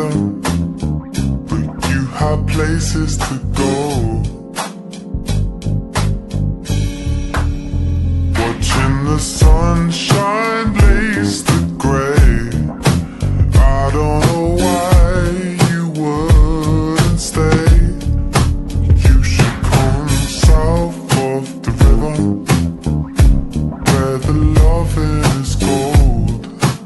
together, but you had places to go. Watching the sunshine lace the grey, I don't know why you wouldn't stay. You should come south of the river, where the love is gold.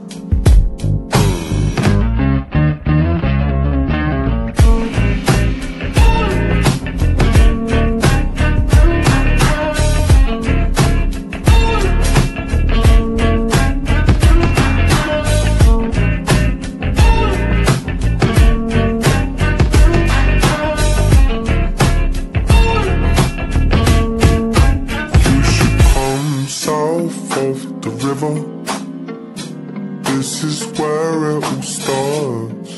South of the river, this is where it all starts.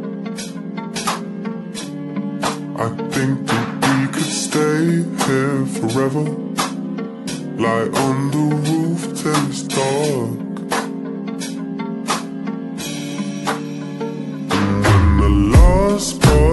I think that we could stay here forever, lie on the roof till it's dark. And when the last part